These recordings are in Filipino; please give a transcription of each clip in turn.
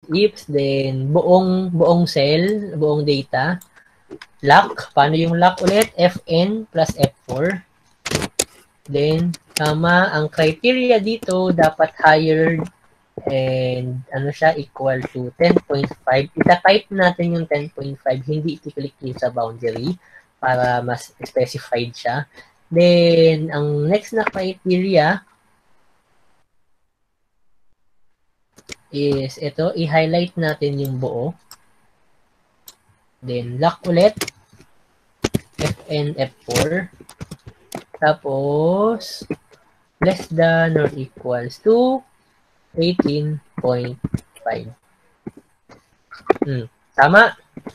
ifs, then buong cell, buong data. Lock, paano yung lock ulit? Fn plus F4. Then, tama, ang criteria dito dapat higher and ano siya, equal to 10.5. Ita-type natin yung 10.5, hindi i-click yun sa boundary para mas specified siya. Then, ang next na criteria is ito, i-highlight natin yung buo. Then, lock ulit. Fn, F4. Tapos, less than or equals to 18.5. Tama?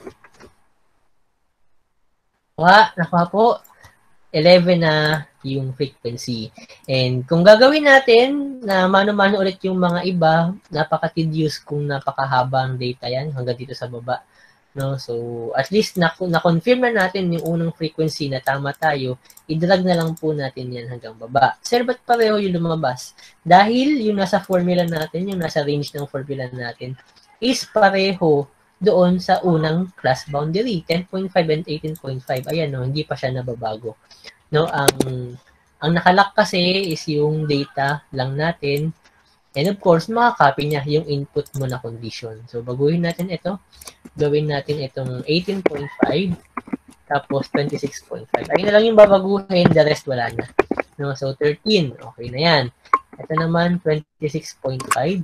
Nakuha po. 11 na yung frequency. And kung gagawin natin na mano-mano ulit yung mga iba, napaka-tedious kung napakahaba ang data yan hanggang dito sa baba. No? So, at least na-confirm na natin yung unang frequency na tama tayo, i-drag na lang po natin yan hanggang baba. Sir, ba't pareho yung lumabas? Dahil yung nasa formula natin, yung nasa range ng formula natin, is pareho doon sa unang class boundary, 10.5 and 18.5. Ayan, no, hindi pa siya nababago. No, ang nakalock kasi is yung data lang natin. And of course, makakopy niya yung input mo na condition. So, baguhin natin ito. Gawin natin itong 18.5 tapos 26.5. Ayun na lang yung babaguhin, the rest wala na. No, so, 13. Okay na yan. Ito naman, 26.5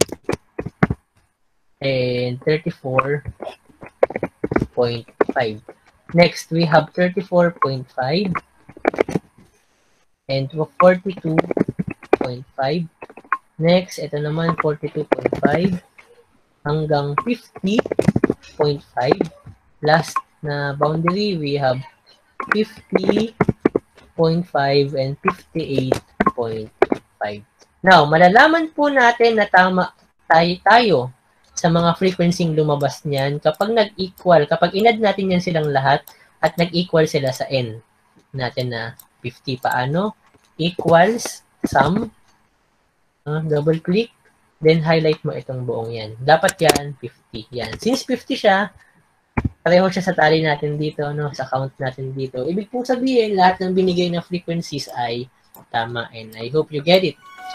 and 34.5. Next, we have 34.5 and 42.5. Next, ito naman 42.5 hanggang 50.5. Last na boundary, we have 50.5 and 58.5. Now, malalaman po natin na tama tayo sa mga frequency lumabas niyan kapag nag-equal, kapag inad natin yan silang lahat at nag-equal sila sa n natin na 50. Paano? Equals sum. Double click, then highlight mo itong buong yan. Dapat yan, 50. Yan. Since 50 siya, pareho siya sa tally natin dito, no? Sa count natin dito. Ibig pong sabihin, lahat ng binigay na frequencies ay tama. And I hope you get it.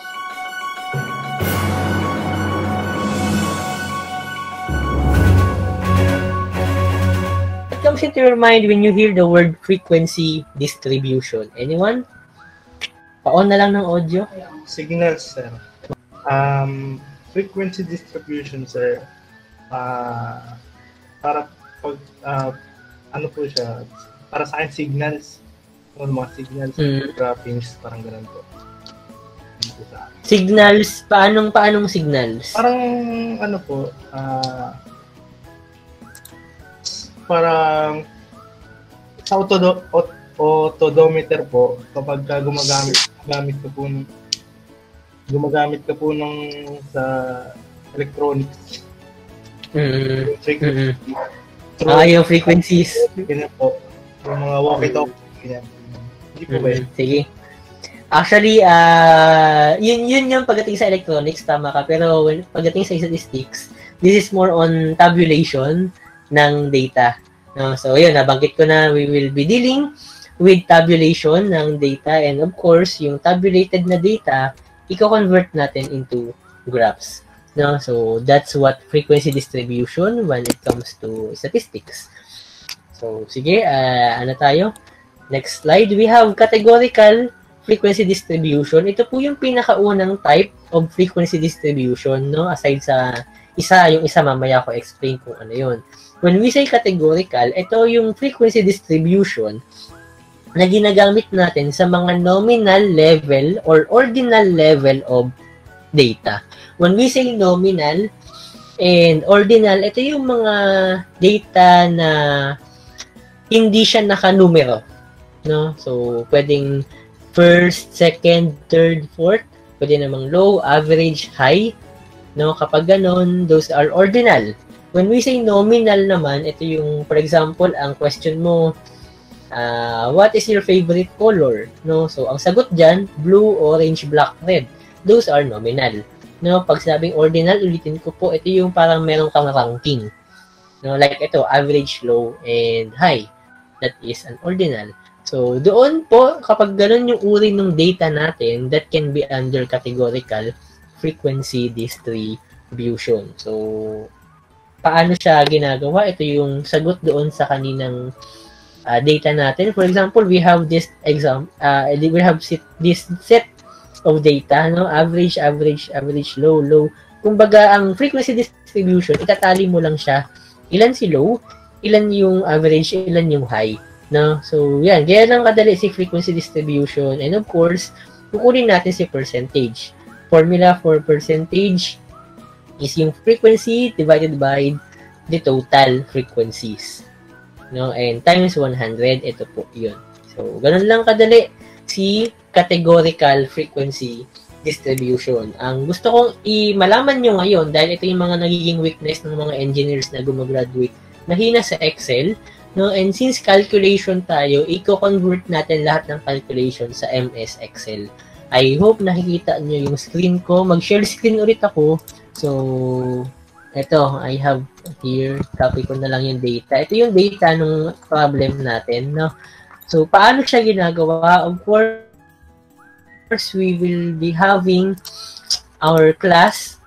What comes into your mind when you hear the word frequency distribution? Anyone? Pa-on na lang ng audio. Signals, sir. Frequency distribution, sir. Para pag, ano po siya, para sa akin signals. Mga signals, graphings, parang ganun po. Signals? Paanong signals? Parang, ano po, parang sa autodometer po, kapag gumagamit ka po ng sa electronics. Yung frequencies. Ganyan po. Yung mga walkie-talkie. Ganyan. Hindi po ba yun? Sige. Actually, yun yung pagdating sa electronics, tama ka. Pero pagdating sa statistics, this is more on tabulation ng data. No? So, yun, nabanggit ko na we will be dealing with tabulation ng data. And of course, yung tabulated na data, i-convert natin into graphs. No? So, that's what frequency distribution when it comes to statistics. So, sige, ano tayo? Next slide. We have categorical frequency distribution. Ito po yung pinakaunang type of frequency distribution, no? Aside sa yung isa mamaya ko explain kung ano yun. When we say categorical, ito yung frequency distribution na ginagamit natin sa mga nominal level or ordinal level of data. When we say nominal and ordinal, ito yung mga data na hindi siya nakanumero. No? So, pwedeng first, second, third, fourth. Pwede namang low, average, high. No? Kapag ganon, those are ordinal. When we say nominal naman, ito yung, for example, ang question mo, what is your favorite color? No? So, ang sagot dyan, blue, orange, black, red. Those are nominal. No, pag sabing ordinal, ulitin ko po, ito yung parang meron kang ranking. No, like ito, average, low, and high. That is an ordinal. So, doon po, kapag ganun yung uri ng data natin, that can be under categorical frequency distribution. So, paano siya ginagawa? Ito yung sagot doon sa kaninang data natin. For example, we have this we have this set of data, no? Average, low. Kumbaga, ang frequency distribution, itatali mo lang siya. Ilan si low, ilan yung average, ilan yung high. No? So, yan. Gaya lang kadali si frequency distribution. And of course, kukunin natin si percentage. Formula for percentage is yung frequency divided by the total frequencies. No? And times 100, ito po yun. So, ganun lang kadali si categorical frequency distribution. Ang gusto kong malaman nyo ngayon, dahil ito yung mga nagiging weakness ng mga engineers na gumagraduate, mahina sa Excel, no? And since calculation tayo, i-convert natin lahat ng calculation sa MS Excel. I hope nakikita nyo yung screen ko. Mag-share screen ulit ako. So, ito, I have here, copy ko na lang yung data. Ito yung data ng problem natin, no? So, paano siya ginagawa? Of course, we will be having our class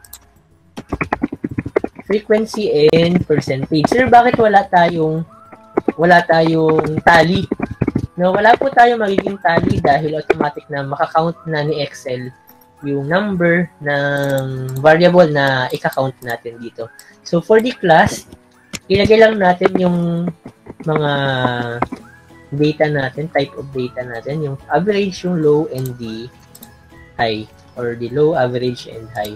frequency and percentage. Sir, bakit wala tayong tally? No, wala po tayong magiging tally dahil automatic na makakount na ni Excel yung number ng variable na i-count natin dito. So, for the class, ilagay lang natin yung mga data natin, type of data natin, yung average, yung low, and the high, or the low, average, and high.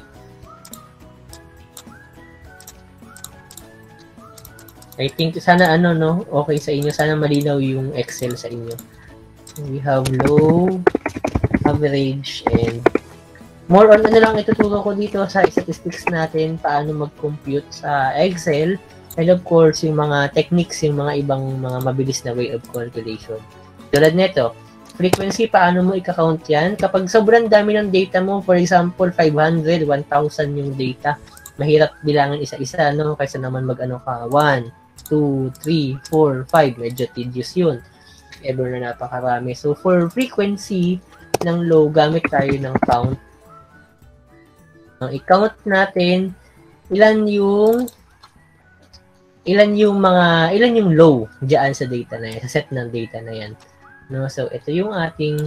I think, sana okay sa inyo, sana malinaw yung Excel sa inyo. We have low, average, and more on lang ituturo ko dito sa statistics natin, paano mag-compute sa Excel. And of course, yung mga techniques, yung mga ibang mga mabilis na way of calculation. Tulad nito, frequency, paano mo i-count yan? Kapag sobrang dami ng data mo, for example, 500, 1,000 yung data, mahirap bilangan isa-isa, no? Kaysa naman mag-1, 2, 3, 4, 5, medyo tedious yun. Ever na napakarami. So, for frequency ng low, gamit tayo ng count. I-count natin ilan yung low diyan sa data na yan, sa set ng data na yan. No, so ito yung ating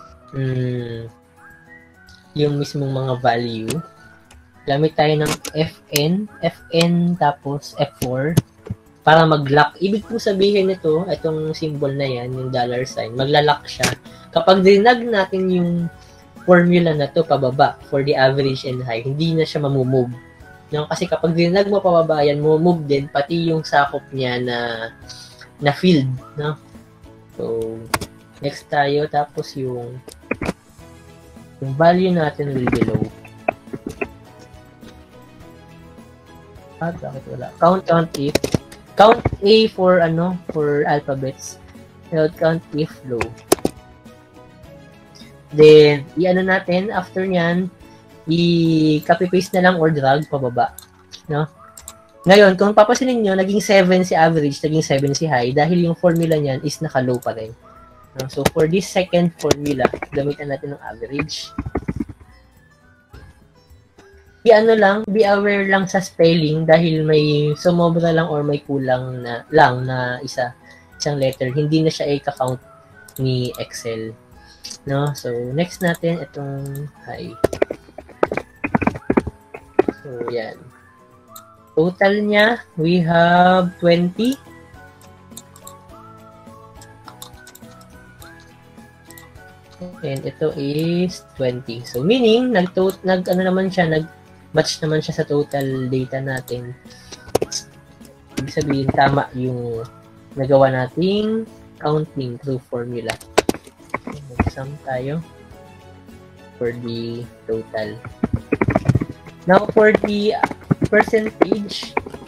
yung mismong mga value. Gamit tayo ng FN tapos F4 para mag-lock. Ibig kong sabihin nito, itong symbol na yan, yung $sign, magla-lock siya. Kapag dinag natin yung formula na to pababa for the average and high, hindi na siya mamumove. No, kasi kapag dinag mo pababa yan, move din pati yung sakop niya na field, no? So, next tayo, tapos yung value natin will be low. Bakit wala? Count if. Count A for alphabets. Count if low. Then, natin, after nyan, i-copy paste na lang or drag pababa, no? Ngayon, kung papansinin niyo, naging 7 si average, naging 7 si high dahil yung formula niyan is naka-low pa rin. No? So for this second formula, gamitan natin ng average. Be aware lang sa spelling dahil may sumobra lang or may kulang na isang letter, hindi na siya i-count ni Excel. No? So next natin itong high. So, yan. Total niya, we have 20. And ito is 20. So, meaning, nag-match naman siya sa total data natin. Ibig sabihin, tama yung nagawa nating counting through formula. Mag-sum tayo for the total. Now, for the percentage,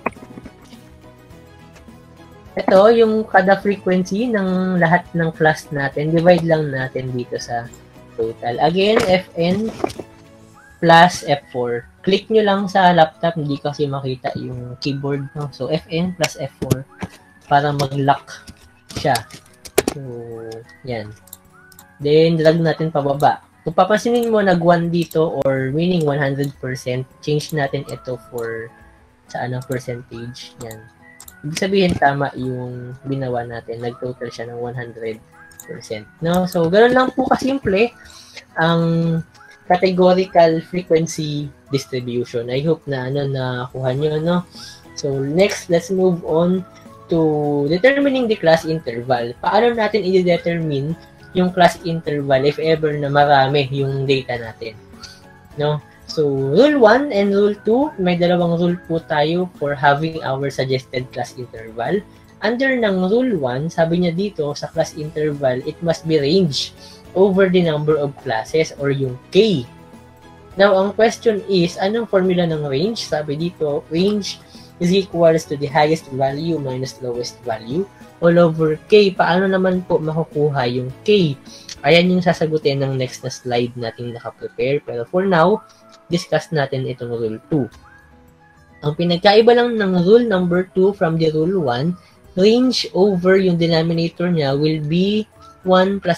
ito yung kada frequency ng lahat ng class natin. Divide lang natin dito sa total. Again, FN plus F4. Click nyo lang sa laptop, hindi kasi makita yung keyboard, no? So, Fn plus F4 para mag-lock siya. So, yan. Then, drag natin pababa. Kung papansinin mo, nag-1 dito or meaning 100%, change natin ito for sa anong percentage. Yan. Ibig sabihin, tama yung binawa natin. Nag-total siya ng 100%. No? So, ganoon lang po kasimple ang categorical frequency distribution. I hope na nakuha nyo, no? So, next, let's move on to determining the class interval. Paano natin i-determine yung class interval if ever na marami yung data natin, no? So, rule 1 and rule 2, may dalawang rule po tayo for having our suggested class interval. Under ng rule 1, sabi niya dito sa class interval, it must be range over the number of classes or yung K. Now, ang question is, anong formula ng range? Sabi dito, range is equals to the highest value minus lowest value all over K. Paano naman po makukuha yung K? Ayan yung sasagutin ng next na slide natin nakaprepare. Pero for now, discuss natin itong rule 2. Ang pinagkaiba lang ng rule number 2 from the rule 1, range over yung denominator niya will be 1 plus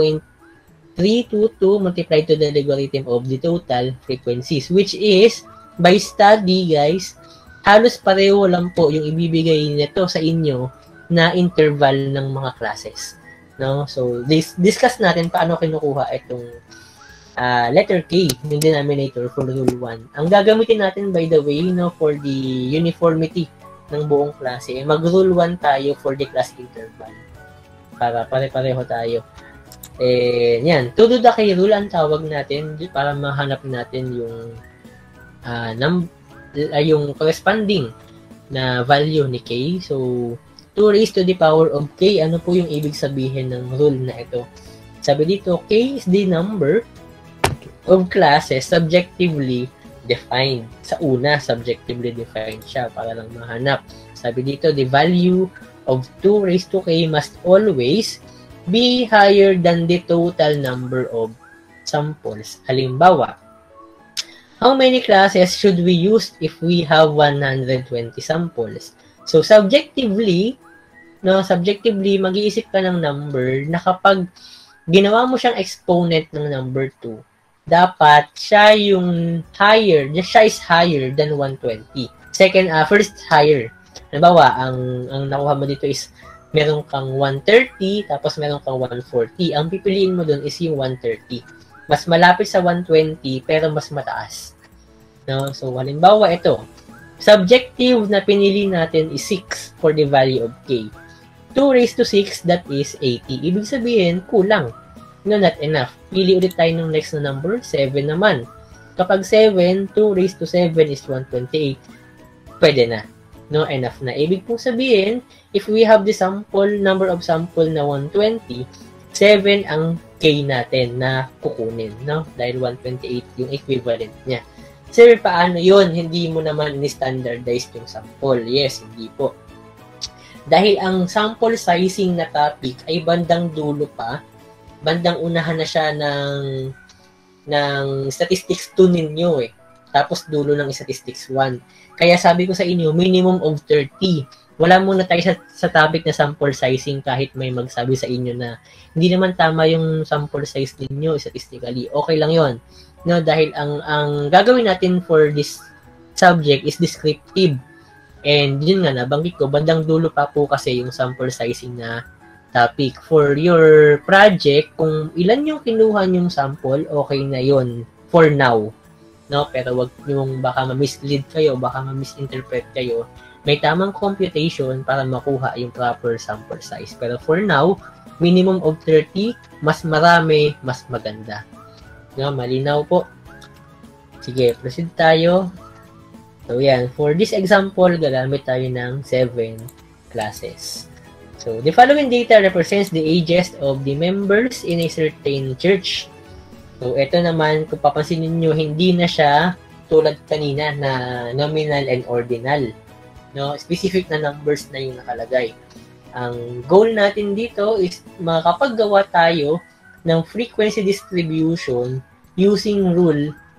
3.322 multiplied to the logarithm of the total frequencies, which is, by study, guys, halos pareho lang po yung ibibigay nito sa inyo na interval ng mga classes. No? So, discuss natin paano kinukuha itong letter K, yung denominator for rule 1. Ang gagamitin natin, by the way, no, for the uniformity ng buong klase, mag-rule 1 tayo for the class interval. Para pare-pareho tayo. Yan. To do the K rule, ang tawag natin para mahanap natin yung yung corresponding na value ni K. So, 2 raised to the power of K, ano po yung ibig sabihin ng rule na ito? Sabi dito, K is the number of classes subjectively defined. Sa una, subjectively defined siya para lang mahanap. Sabi dito, the value of 2 raised to K must always be higher than the total number of samples. Halimbawa, how many classes should we use if we have 120 samples? So, subjectively, mag-iisip ka ng number na kapag ginawa mo siyang exponent ng number 2, dapat siya yung higher, siya is higher than 120. First higher. Halimbawa, ang nakuha mo dito is meron kang 130, tapos meron kang 140. Ang pipiliin mo dun is yung 130. Mas malapit sa 120, pero mas mataas. No? So, halimbawa, ito. Subjective na pinili natin is 6 for the value of K. 2 raised to 6, that is 80. Ibig sabihin, kulang. No, not enough. Pili ulit tayo ng next na number, 7 naman. Kapag 7, 2 raised to 7 is 128. Pwede na. No, enough na. Ibig pong sabihin, if we have the number of sample na 120, 7 ang K natin na kukunin, no? Dahil 128 yung equivalent niya. Sir, paano yun? Hindi mo naman ni-standardize yung sample. Yes, hindi po. Dahil ang sample sizing na topic ay bandang dulo pa, bandang unahan na siya ng statistics 2 ninyo eh. Tapos dulo ng statistics 1. Kaya sabi ko sa inyo, minimum of 30. Wala muna tayo sa topic na sample sizing kahit may magsabi sa inyo na hindi naman tama yung sample size ninyo statistically. Okay lang yon. No, dahil ang gagawin natin for this subject is descriptive. And yun nga, nabanggit ko, bandang dulo pa po kasi yung sample sizing na topic. For your project, kung ilan yung kinuha yung sample, okay na yon for now. No, pero wag yung baka ma-mislead kayo, baka ma-misinterpret kayo. May tamang computation para makuha yung proper sample size. Pero for now, minimum of 30, mas marami, mas maganda. No, malinaw po. Sige, proceed tayo. So, yan. For this example, gagamit tayo ng 7 classes. So, the following data represents the ages of the members in a certain church. So, ito naman, kung papansin niyo hindi na siya tulad kanina na nominal and ordinal. No, specific na numbers na yung nakalagay. Ang goal natin dito is makakapaggawa tayo ng frequency distribution using rule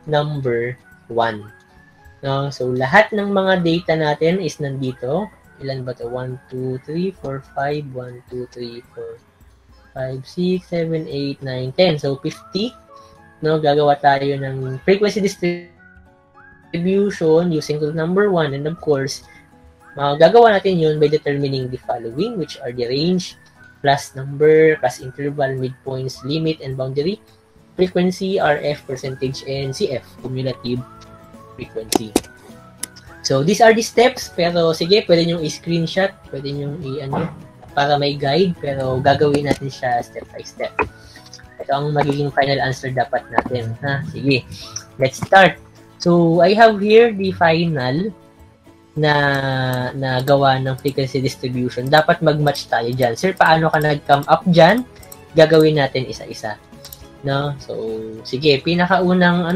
number 1. No? So, lahat ng mga data natin is nandito. Ilan ba ito? 1, 2, 3, 4, 5. 1, 2, 3, 4, 5, 6, 7, 8, 9, 10. So, 50. No? Gagawa tayo ng frequency distribution using rule number 1. And of course, gagawa natin yun by determining the following, which are the range, class number, class interval, midpoints, limit, and boundary, frequency, RF, percentage, and CF, cumulative frequency. So, these are the steps, pero sige, pwede nyo i-screenshot, pwede nyo para may guide, pero gagawin natin siya step by step. Ito ang magiging final answer dapat natin. Ha? Sige, let's start. So, I have here the final na gawa ng frequency distribution. Dapat mag-match tayo dyan. Sir, paano ka nag-come up dyan? Gagawin natin isa-isa. No? So, sige, pinakaunang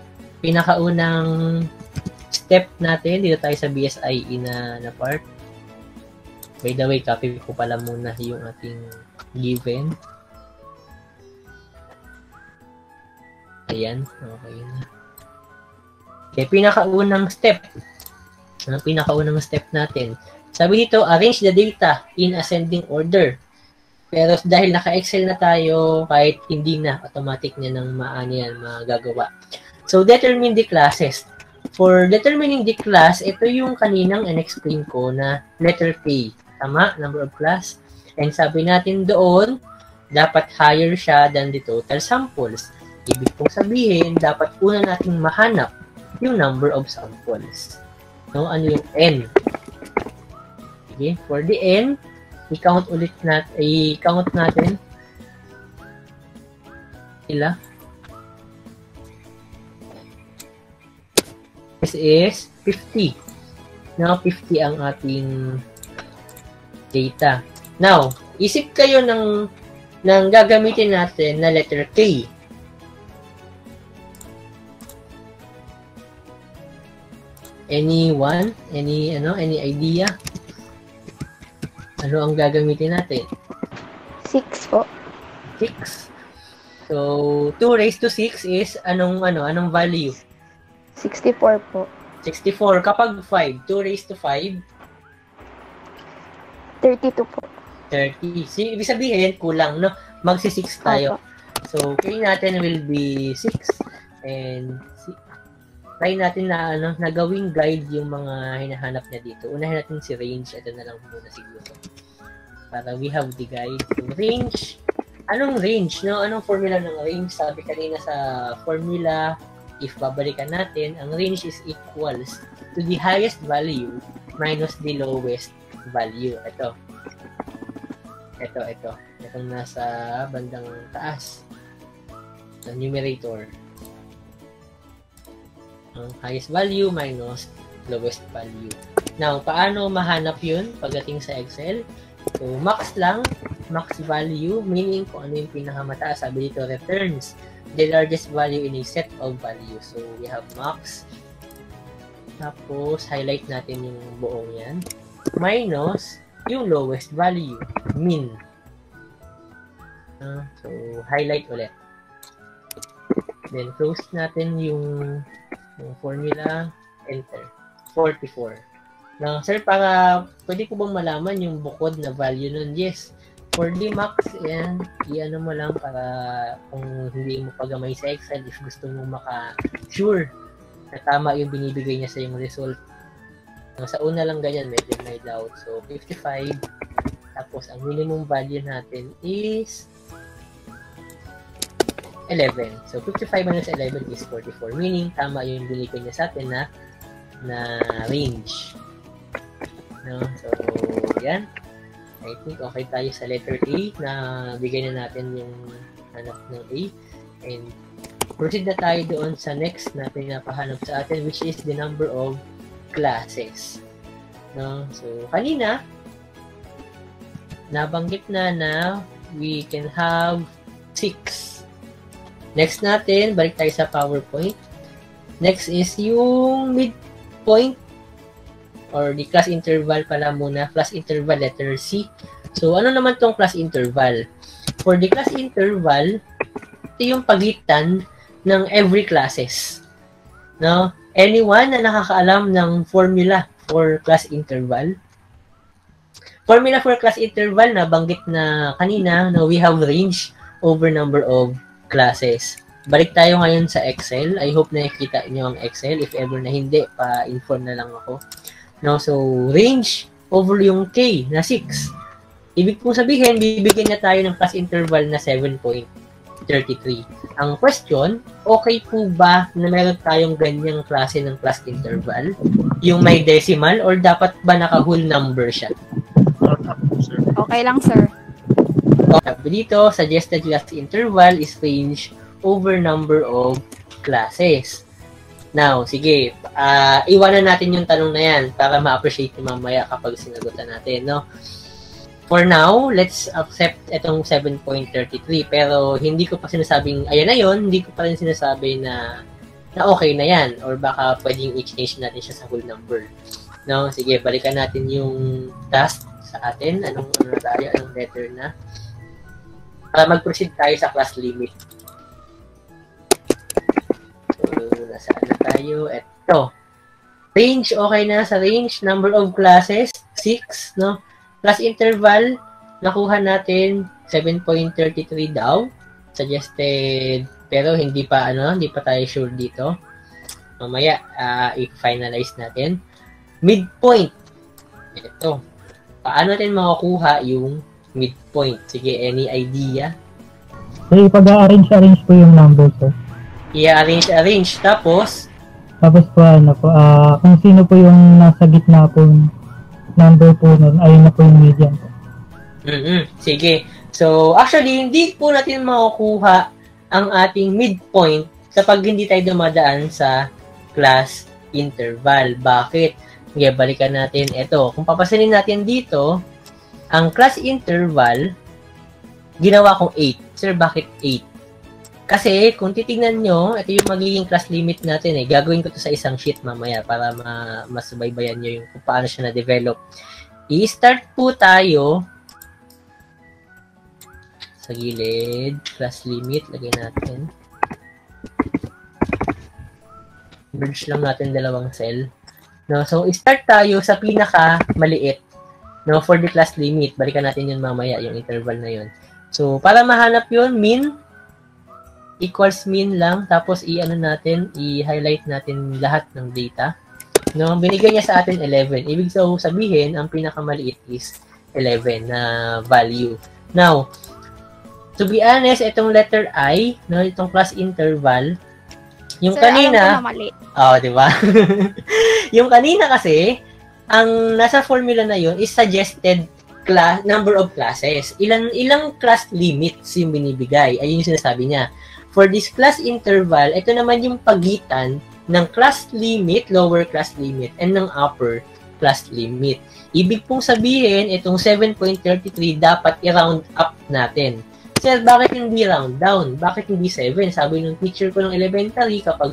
step natin dito tayo sa BSIE na part. By the way, copy ko pala muna yung ating given. Ayan, okay na. Okay, pinakaunang step. Ang pinakaunang step natin. Sabi dito, arrange the data in ascending order. Pero dahil naka-Excel na tayo, kahit hindi na, automatic niya ng magagawa. So, determine the classes. For determining the class, ito yung kaninang in-explain ko na letter K. Tama? Number of class. And sabi natin doon, dapat higher siya than the total samples. Ibig pong sabihin, dapat una natin mahanap yung number of samples. No, ano yung N? Okay, for the N, i-count natin. Ila? This is 50. Now, 50 ang ating data. Now, isip kayo ng gagamitin natin na letter K. Anyone? Any idea? Ano ang gagamitin natin? 6 po. 6. So, 2 raised to 6 is anong value? 64 po. 64. Kapag 5, 2 raised to 5? 32 po. 30. So, ibig sabihin, kulang, no? Magsi-6 tayo. So, K natin will be 6. And try natin na gawing guide yung mga hinahanap niya dito. Unahin natin si range. Ito na lang muna siguro. Para we have the guide. So, range. Anong range, no? Anong formula ng range? Sabi kanina sa formula, if babalikan natin, ang range is equals to the highest value minus the lowest value. Ito. Itong nasa bandang taas. The numerator. Ang highest value minus lowest value. Now, paano mahanap yun pagdating sa Excel? So, max lang, max value, meaning kung ano yung pinakamataas. Sabi dito, returns the largest value in a set of values. So, we have max. Tapos, highlight natin yung buong yan. Minus yung lowest value, min. So, highlight ulit. Then, close natin yung formula, enter. 44. Now, sir, para pwede ko bang malaman yung bukod na value nun? Yes. For the max, yan, i-ano mo lang para kung hindi mo pagamay sa Excel, if gusto mo maka-sure na tama yung binibigay niya sa yung result. Sa una lang ganyan, medyo may doubt. So, 55. Tapos, ang minimum value natin is 11. So, 55 minus 11 is 44. Meaning, tama yung binigay niya sa atin na range. No? So, yan. I think okay tayo sa letter A na bigay na natin yung hanap ng A. And, proceed na tayo doon sa next natin na pahanap sa atin, which is the number of classes. No? So, kanina, nabanggit na we can have 6. Next natin, balik tayo sa PowerPoint. Next is yung midpoint or the class interval pala muna. Class interval letter C. So, ano naman tong class interval? For the class interval, ito yung pagitan ng every classes. No? Anyone na nakakaalam ng formula for class interval? Formula for class interval na banggit na kanina, no, we have range over number of classes. Balik tayo ngayon sa Excel. I hope na nakikita niyo ang Excel. If ever na hindi, pa-inform na lang ako. No, so range over yung K na 6. Ibig pong sabihin, bibigyan niya tayo ng class interval na 7.33. Ang question, okay po ba na meron tayong ganyang klase ng class interval? Yung may decimal or dapat ba naka-whole number siya? Okay lang, sir. Dito, suggested class interval is range over number of classes. Now, sige, iwanan natin yung tanong na yan para ma-appreciate ni mamaya kapag sinagutan natin, no? For now, let's accept itong 7.33, pero hindi ko pa sinasabing, ayan na yun, hindi ko pa rin sinasabi na okay na yan, or baka pwedeng i-change natin siya sa whole number. No? Sige, balikan natin yung task sa atin. Anong letter na? Para mag-proceed tayo sa class limit. So, nasaan na tayo? Ito. Range, okay na sa range. Number of classes, 6, no? Class interval, nakuha natin 7.33 daw. Suggested, pero hindi pa tayo sure dito. Mamaya, i-finalize natin. Midpoint. Ito. Paano natin makukuha yung midpoint? Sige, any idea? Pag-arrange po yung number, sir. I-arrange. Tapos po, kung sino po yung nasa gitna po number po nun, ayun na po yung median po. Sige. So, actually, hindi po natin makukuha ang ating midpoint kapag hindi tayo dumadaan sa class interval. Bakit? Sige, balikan natin ito. Kung papasanin natin dito, ang class interval, ginawa kong 8. Sir, bakit 8? Kasi, kung titignan nyo, ito yung magiging class limit natin eh. Gagawin ko to sa isang sheet mamaya para masubaybayan nyo yung kung paano siya na-develop. I-start po tayo sa gilid. Class limit, lagay natin. Merge lang natin dalawang cell. No, so, start tayo sa pinaka-maliit. No, for the class limit. Balikan natin yun mamaya, yung interval na yun. So, para mahanap yun, min equals min lang, tapos i-highlight natin lahat ng data. No, binigay niya sa atin 11. Ibig sabihin, ang pinakamaliit is 11 na value. Now, to be honest, itong letter I, no, itong class interval, yung sir, kanina, alam ko na mali. di ba? Yung kanina kasi, ang nasa formula na yun is suggested number of classes. Ilang class limits yung binibigay. Ayun yung sinasabi niya. For this class interval, ito naman yung pagitan ng class limit, lower class limit, and ng upper class limit. Ibig pong sabihin, itong 7.33 dapat i-round up natin. Sir, bakit hindi round down? Bakit hindi 7? Sabi ng teacher ko ng elementary, kapag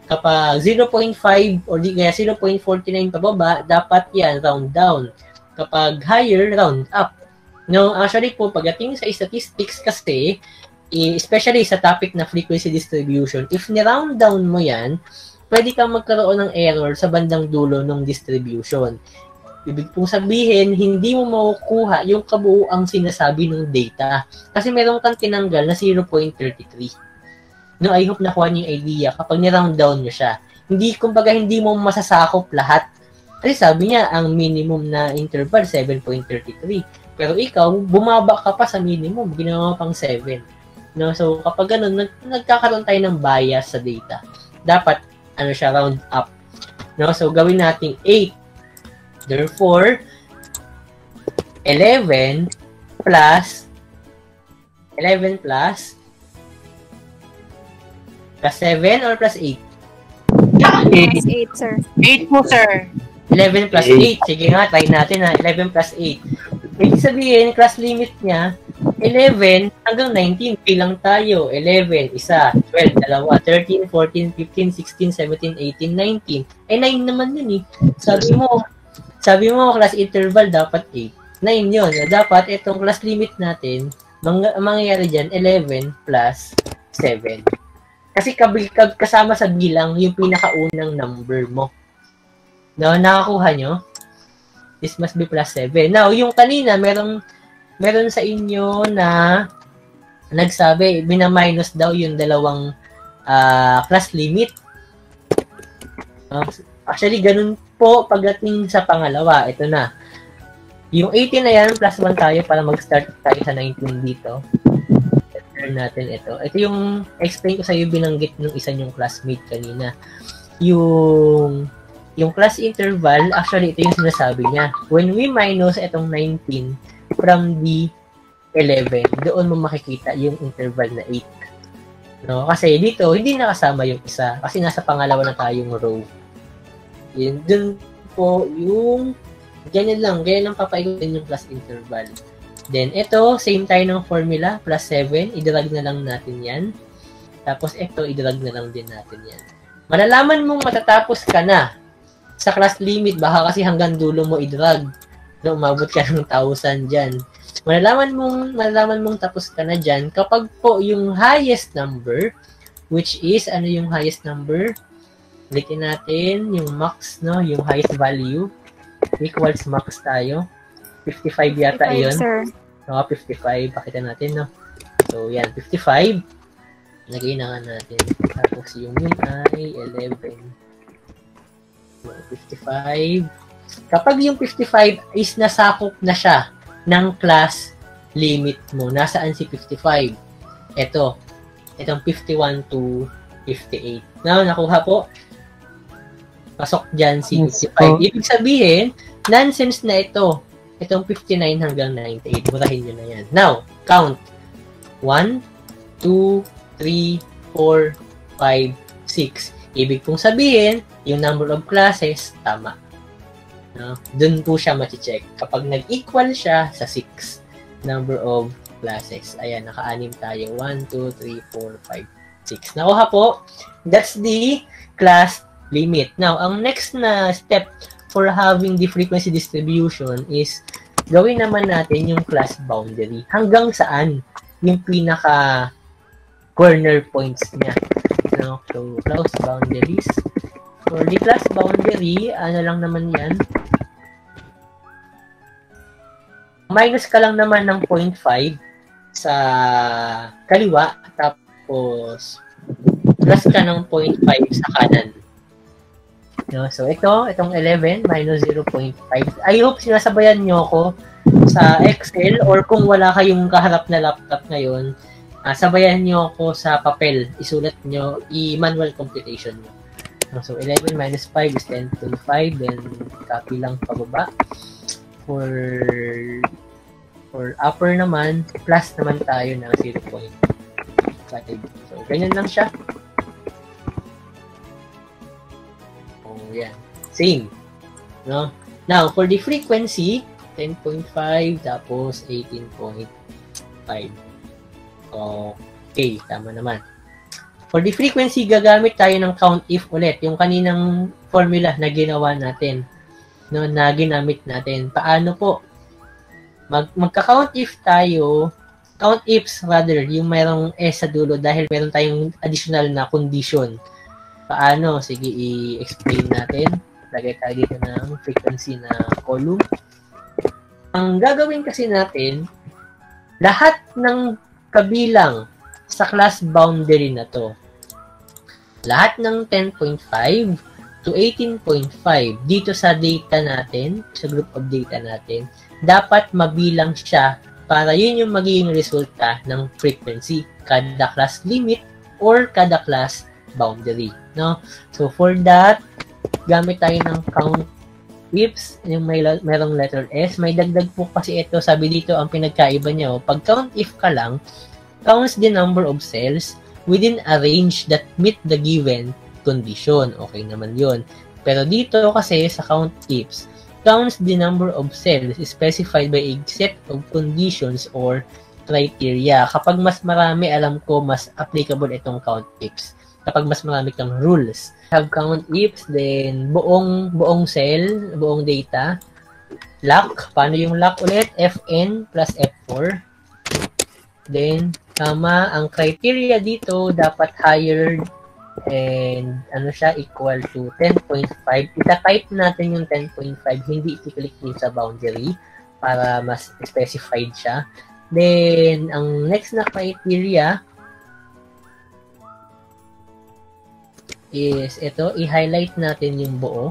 0.5 or di kaya 0.49 pababa, dapat yan round down. Kapag higher, round up. No, actually po, pagdating sa statistics kasi, especially sa topic na frequency distribution, if ni-round down mo yan, pwede kang magkaroon ng error sa bandang dulo ng distribution. Ibig pong sabihin, hindi mo makukuha yung kabuuang sinasabi ng data. Kasi meron kang tinanggal na 0.33. No, I hope nakuha niyo yung idea kapag ni-round down nyo siya. Hindi mo masasakop lahat. Kasi sabi niya, ang minimum na interval, 7.33. Pero ikaw, bumaba ka pa sa minimum, ginawa pang 7. No, so kapag ganun, nagkakaroon tayo ng bias sa data. Dapat siya round up. No, so gawin nating 8. Therefore 11 plus 7 or plus 8? Plus 8, sir. 8 po, sir. 11 plus 8. Sige nga, try natin ha. 11 plus 8. Ibig sabihin, class limit niya, 11 hanggang 19. Bilang tayo. 11, isa. 12, dalawa. 13, 14, 15, 16, 17, 18, 19. 9 naman yun eh. Sabi mo, class interval dapat 8. 9 yun. Dapat itong class limit natin, mangyayari dyan, 11 plus 7. Kasi kasama sa bilang yung pinakaunang number mo. No, nakakuha nyo? This must be plus 7. Now, yung kanina, meron sa inyo na nagsabi, bina-minus daw yung dalawang class limit. Actually, ganun po pagdating sa pangalawa. Ito na. Yung 18 na yan, plus 1 tayo para mag-start tayo sa 19 dito. Turn natin ito. Ito yung explain ko sa iyo, binanggit ng isa yung classmate kanina. Yung class interval, actually, ito yung sinasabi niya. When we minus itong 19 from the 11, doon mo makikita yung interval na 8. No? Kasi dito, hindi nakasama yung isa. Kasi nasa pangalawa na tayong row. Yun, dun po yung ganyan lang papaikutin yung class interval. Then, ito, same tayo ng formula, plus 7, idrag na lang natin yan. Tapos, ito, idrag na lang din natin yan. Malalaman mong matatapos ka na sa class limit, baka kasi hanggang dulo mo idrag. No, umabot ka ng 1,000 dyan. Malalaman mong tapos ka na dyan kapag po yung highest number, which is, ano yung highest number? Balikin natin yung max, no? Yung highest value equals max tayo. 55 yata 55, yun. sir. No, 55. Pakita natin, no? So, yan. 55. Lagay na nga natin. Tapos yung ay 11. So, 55. Kapag yung 55 is nasakop na siya ng class limit mo, nasaan si 55? Ito. Itong 51 to 58. Now, nakuha po. Pasok dyan si 55. Ibig sabihin, nonsense na ito. Itong 59 hanggang 98. Burahin nyo na yan. Now, count. 1, 2, 3, 4, 5, 6. Ibig pong sabihin, yung number of classes, tama. No? Doon po siya ma-check. Kapag nag-equal siya sa 6 number of classes. Ayan, naka-anim tayo. 1, 2, 3, 4, 5, 6. Nakuha po. That's the class limit. Now, ang next na step for having the frequency distribution is gawin naman natin yung class boundary. Hanggang saan yung pinaka corner points niya. No? So, class boundaries. For the class boundary, ano lang naman yan? Minus ka lang naman ng 0.5 sa kaliwa, tapos plus ka ng 0.5 sa kanan. No, so itong 11 minus 0.5. I hope sinasabayan nyo ako sa Excel, or kung wala kayong kaharap na laptop ngayon, sabayan nyo ako sa papel. Isulat nyo, i-manual computation nyo. No, so 11 minus 5 is 10.5, then copy lang pababa. For upper naman, plus naman tayo ng 0.5. So ganyan lang siya. Yan. Same. No? Now, for the frequency, 10.5 tapos 18.5. Okay, tama naman. For the frequency, gagamit tayo ng count if ulit. Yung kaninang formula na ginawa natin. No, na ginamit natin. Paano po? Magka-count if tayo, count ifs rather, yung mayroong S sa dulo dahil meron tayong additional na condition. Paano? Sige, i-explain natin. Lagay tayo dito ng frequency na column. Ang gagawin kasi natin, lahat ng kabilang sa class boundary na to, lahat ng 10.5 to 18.5 dito sa data natin, sa group of data natin, dapat mabilang siya para yun yung magiging resulta ng frequency, kada class limit or kada class boundary, no? So, for that, gamit tayo ng count ifs, yung merong letter S. May dagdag po kasi ito, sabi dito, ang pinagkaiba niya, pag count if ka lang, counts the number of cells within a range that meet the given condition. Okay naman yun. Pero dito kasi, sa count ifs, counts the number of cells specified by a set of conditions or criteria. Kapag mas marami, alam ko, mas applicable itong count ifs. Kapag mas marami kang rules. Have count ifs, then buong cell, buong data. Lock, paano yung lock ulit? Fn plus F4. Then, Tama, ang criteria dito dapat higher and ano siya, equal to 10.5. Ita-type natin yung 10.5, hindi i-click din sa boundary para mas specified siya. Then, ang next na criteria is ito, i-highlight natin yung buo.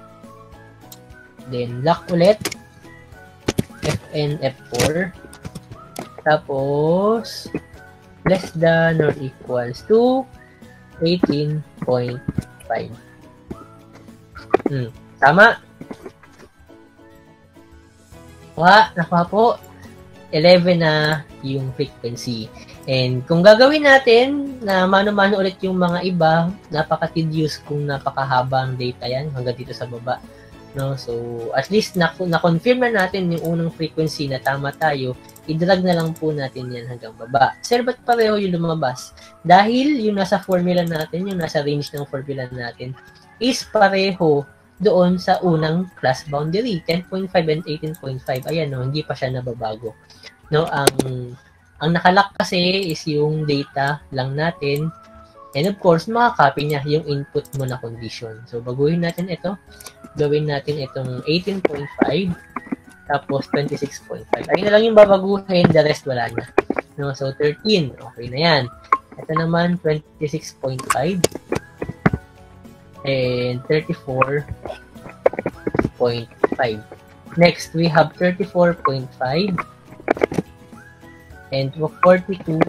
Then, lock ulit. Fn, F4. Tapos, less than or equals to 18.5. Tama. Nakuha po. 11 na yung frequency. And kung gagawin natin na mano-mano ulit yung mga iba, napaka-tedious kung napakahaba ang data yan hanggang dito sa baba. No? So, at least na-confirm na natin yung unang frequency na tama tayo, i-drag na lang po natin yan hanggang baba. Sir, ba't pareho yung lumabas? Dahil yung nasa formula natin, yung nasa range ng formula natin, is pareho doon sa unang class boundary, 10.5 and 18.5. Ayan, no, hindi pa siya nababago. No, ang nakalock kasi is yung data lang natin. And of course, makakopy niya yung input mo na condition. So, baguhin natin ito. Gawin natin itong 18.5 tapos 26.5. Ayun na lang yung babaguhin, the rest wala na. No, so, 13. Okay na yan. Ito naman, 26.5 and 34.5. Next, we have 34.5 and 42.5.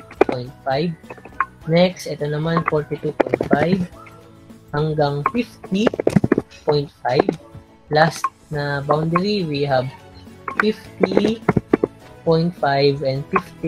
Next, ito naman 42.5 hanggang 50.5. Last na boundary, we have 50.5 and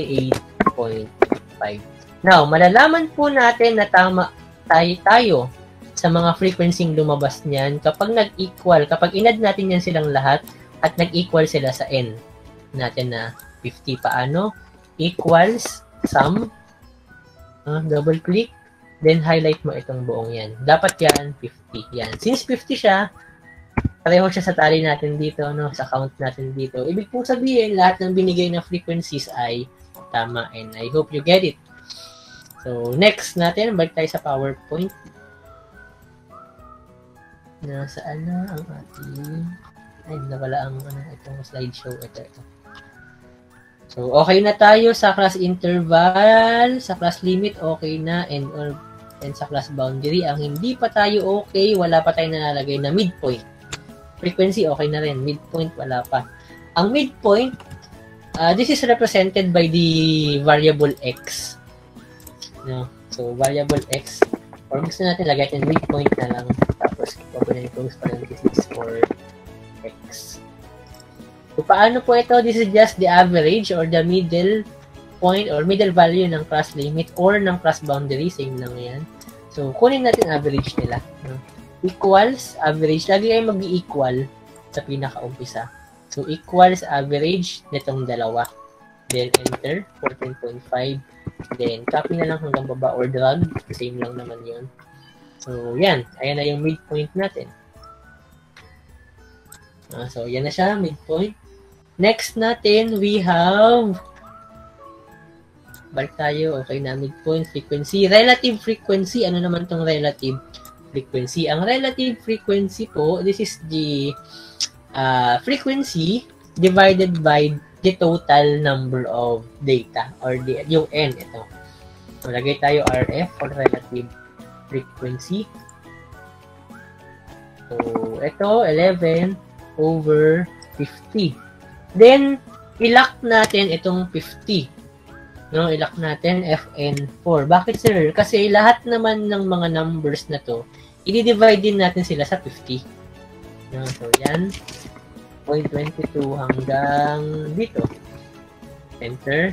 58.5. Now, malalaman po natin na tama tayo sa mga frequency lumabas niyan kapag nag-equal, kapag inad natin yan silang lahat at nag-equal sila sa n natin na 50. Paano? Equals sum, double click, then highlight mo itong buong yan. Dapat yan 50. Yan. Since 50 siya, pareho siya sa tally natin dito, no, sa count natin dito. Ibig po sabihin, lahat ng binigay na frequencies ay tama, and I hope you get it. So, next natin, balik tayo sa PowerPoint. Nasaan na ang ating... Ay, nawala ang itong slideshow. Ito. So, okay na tayo sa class interval, sa class limit, okay na, and sa class boundary. Ang hindi pa tayo okay, wala pa tayong nalalagay na midpoint. Frequency, okay na rin. Midpoint, wala pa. Ang midpoint, this is represented by the variable x. No? So, variable x, or gusto natin lagay natin midpoint na lang, tapos open and close parenthesis for x. So, paano po ito? This is just the average or the middle point or middle value ng class limit or ng class boundary. Same lang yan. So, kunin natin average nila. No? Equals average. Lagi kayo mag-equal sa pinaka-umpisa. So, equals average nitong dalawa. Then, enter. 14.5. Then, copy na lang hanggang baba or drag. Same lang naman yun. So, yan. Ayan na yung midpoint natin. So, yan na siya. Midpoint. Next natin, we have, balik tayo, okay na, midpoint frequency. Relative frequency, ano naman tong relative frequency? Ang relative frequency po, this is the frequency divided by the total number of data, or yung n, ito. So, lagay tayo RF for relative frequency. So, ito, 11 over 50. Then, ilock natin itong 50. No, ilock natin Fn4. Bakit, sir? Kasi lahat naman ng mga numbers na to, i-divide din natin sila sa 50. No, so, yan. 0.22 hanggang dito. Enter.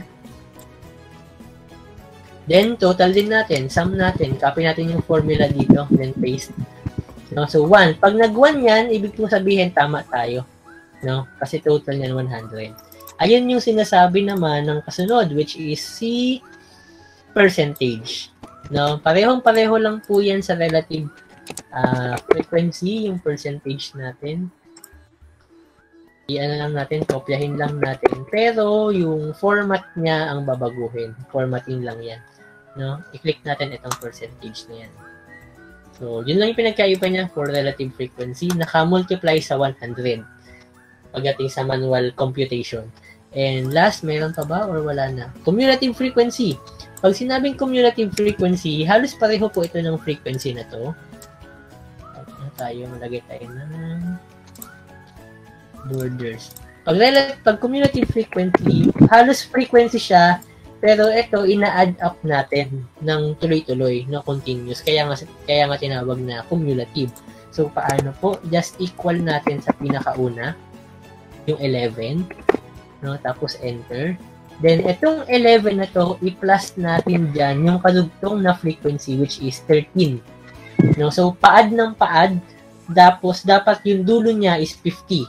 Then, total din natin. Sum natin. Copy natin yung formula dito. Then, paste. No, so, 1. Pag nag-1 yan, ibig kong sabihin, tama tayo. No? Kasi total niyan 100. Ayun yung sinasabi naman ng kasunod, which is C percentage. No? Parehong-pareho lang po yan sa relative frequency, yung percentage natin. Ano lang natin, kopyahin lang natin. Pero yung format niya ang babaguhin. Formatting lang yan. No? I-click natin itong percentage na yan. So, yun lang yung pinagkaiba niya for relative frequency. Naka-multiply sa 100 pagdating sa manual computation. And last, meron pa ba or wala na? Cumulative frequency. Pag sinabing cumulative frequency, halos pareho po ito ng frequency na to. Malagay tayo ng borders. Pag cumulative frequency, halos frequency siya, pero ito, ina-add up natin ng tuloy-tuloy, no, continuous. Kaya nga tinawag na cumulative. So, paano po? Just equal natin sa pinakauna, yung 11, no, tapos enter. Then, itong 11 na to, i-plus natin dyan yung kadugtong na frequency, which is 13. No? So, paad ng paad, tapos dapat yung dulo niya is 50.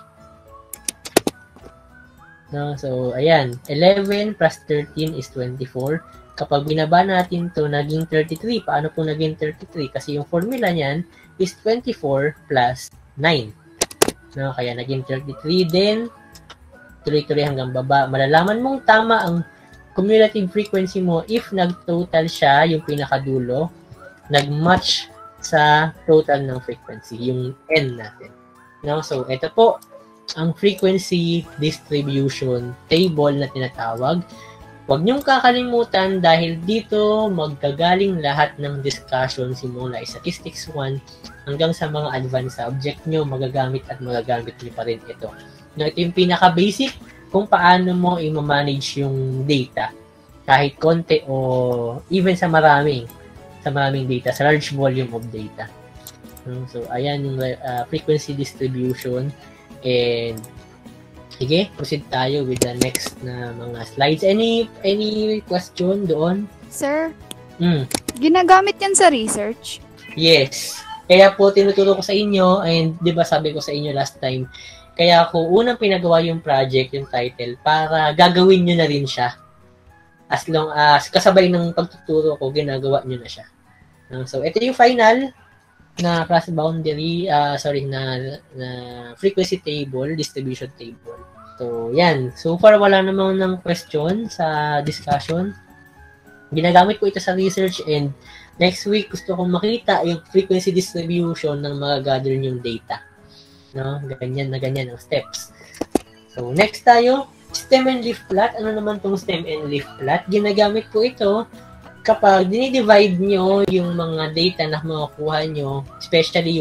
No? So, ayan. 11 plus 13 is 24. Kapag binaba natin to naging 33. Paano po naging 33? Kasi yung formula niyan is 24 plus 9. No? Kaya naging 33 din. Tuloy-tuloy hanggang baba. Malalaman mong tama ang cumulative frequency mo if nag-total siya, yung pinakadulo, nag-match sa total ng frequency, yung N natin. No? So, ito po, ang frequency distribution table na tinatawag. Huwag niyong kakalimutan dahil dito magkagaling lahat ng discussion simula statistics 1 hanggang sa mga advanced subject nyo, magagamit nyo pa rin ito. No, ito yung pinaka-basic kung paano mo i-manage yung data kahit konti o even sa maraming data, sa large volume of data. So, ayan yung frequency distribution. And sige, proceed tayo with the next na mga slides. Any question doon? Sir, ginagamit yan sa research? Yes. Kaya po tinuturo ko sa inyo, and di ba sabi ko sa inyo last time, kaya ako unang pinagawa yung project, yung title, para gagawin nyo na rin siya. As long as kasabay ng pagtuturo ko, ginagawa nyo na siya. So, ito yung final na class boundary, na frequency table, distribution table. So, yan. So far, wala namang ng question sa discussion. Ginagamit ko ito sa research, and next week, gusto kong makita yung frequency distribution ng mga gather yung data. No? Ganyan ang steps. So, next tayo, stem and leaf plot. Ano naman tong stem and leaf plot? Ginagamit ko ito kapag dinidivide nyo yung mga data na makukuha nyo, especially